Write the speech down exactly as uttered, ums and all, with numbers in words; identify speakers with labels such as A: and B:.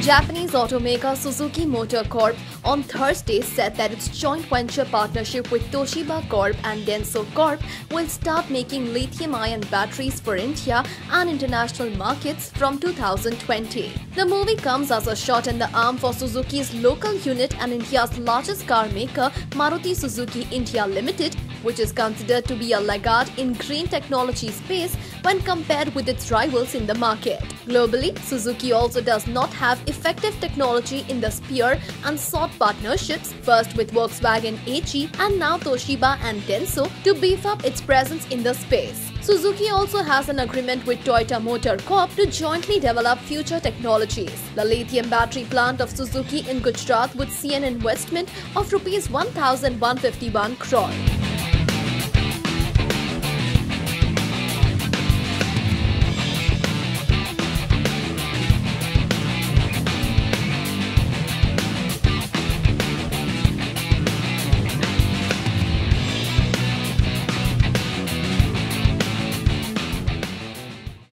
A: Japanese automaker Suzuki Motor Corp on Thursday said that its joint venture partnership with Toshiba Corp and Denso Corp will start making lithium-ion batteries for India and international markets from two thousand twenty. The move comes as a shot in the arm for Suzuki's local unit and India's largest car maker, Maruti Suzuki India Ltd, which is considered to be a laggard in green technology space when compared with its rivals in the market. Globally, Suzuki also does not have effective technology in the sphere and sought partnerships, first with Volkswagen A G and now Toshiba and Denso, to beef up its presence in the space. Suzuki also has an agreement with Toyota Motor Corp to jointly develop future technologies. The lithium battery plant of Suzuki in Gujarat would see an investment of rupees one thousand one hundred fifty-one crore.